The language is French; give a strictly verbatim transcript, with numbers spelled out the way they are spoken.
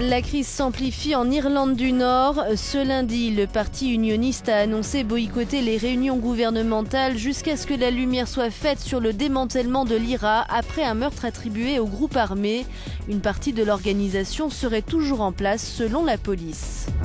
La crise s'amplifie en Irlande du Nord. Ce lundi, le parti unioniste a annoncé boycotter les réunions gouvernementales jusqu'à ce que la lumière soit faite sur le démantèlement de l'I R A après un meurtre attribué au groupe armé. Une partie de l'organisation serait toujours en place selon la police.